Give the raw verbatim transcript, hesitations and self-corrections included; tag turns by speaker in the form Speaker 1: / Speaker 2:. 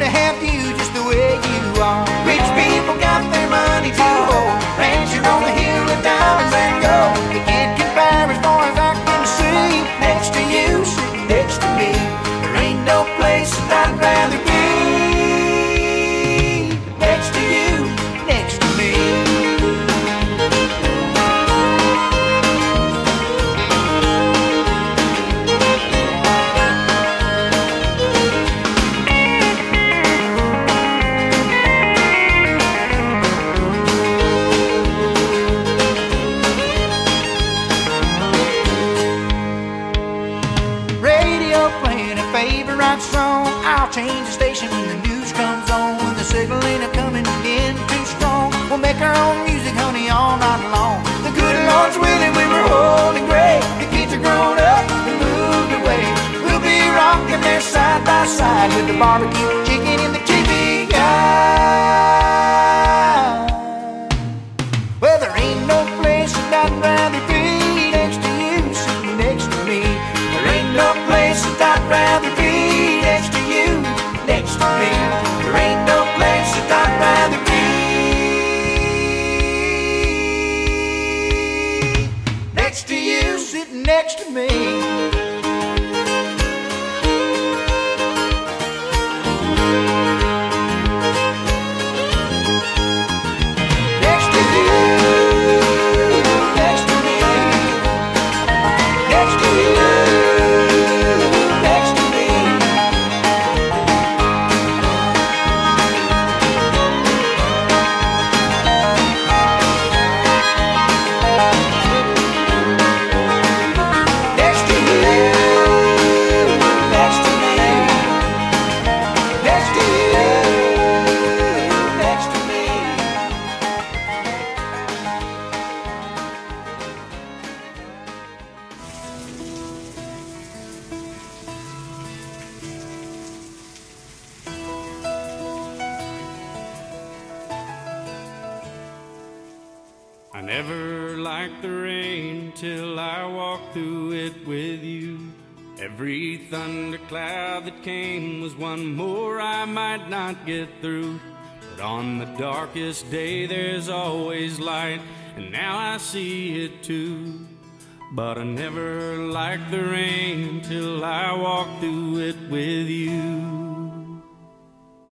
Speaker 1: have you just the way you are. Rich people got their money to hold, ranchers on the hill with diamonds and gold. You can't compare as far as I can see. Next to you, sitting next to me, there ain't no place that I'd rather be. Next to you, next to me. Favorite song, I'll change the station when the news comes on. When the signal ain't coming in too strong, we'll make our own music, honey, all night long. The good Lord's willing, we were old and gray. The kids are grown up and moved away. We'll be rocking there side by side with the barbecue chicken in the T V guide. Well, there ain't no place that I'd rather be. Next to you, sitting next to me. There ain't no place that I'd rather be. Next to you, next to me. There ain't no place that I'd rather be. Next to you, sitting next to me.
Speaker 2: I never liked the rain till I walked through it with you. Every thundercloud that came was one more I might not get through. But on the darkest day there's always light, and now I see it too. But I never liked the rain till I walked through it with you.